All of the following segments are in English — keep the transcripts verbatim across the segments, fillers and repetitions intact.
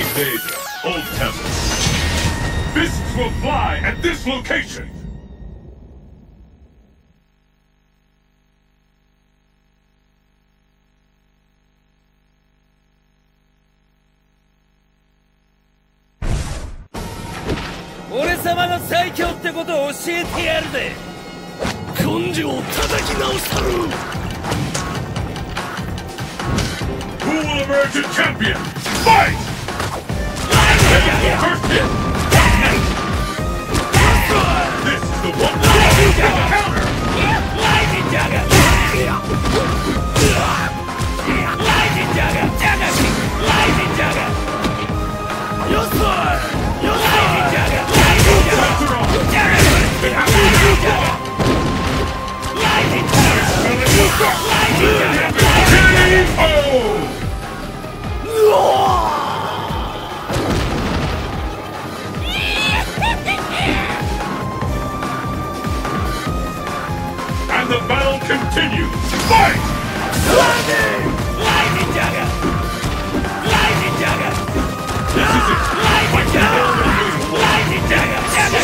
Vega, Old Temple. Fists will fly at this location! 俺様の最強ってことを教えてやるぜ。根性を叩き直したる。 Who will emerge a champion? Fight! First hit! This is the one counter! Lightning Jagger! Lightning Jagger! Lightning Jagger! Yes, sir! Lightning Jagger! Lightning Jagger! Lightning Jagger! Lightning Jagger! K O! And the battle continues! Fight! Lightning! Lightning Jagger! Lightning Jagger! This is it! Lightning Jagger! Lightning Jagger!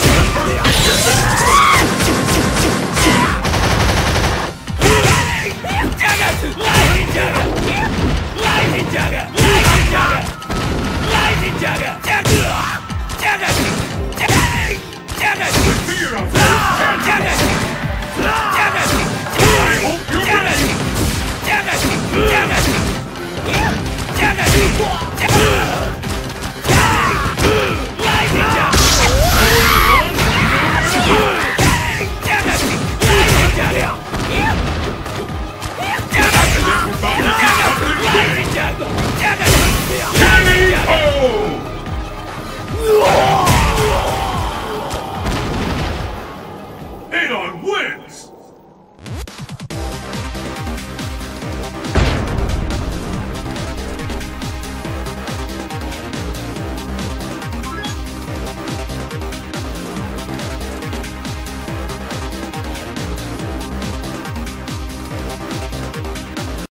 Lightning Jagger! Lightning Jagger! Lightning Jagger! Lightning Jagger! Jagger! Jagger! Jagger! Fear of that! Jagger! Jagger! I hope you're ready! Jagger! Jagger! Jagger!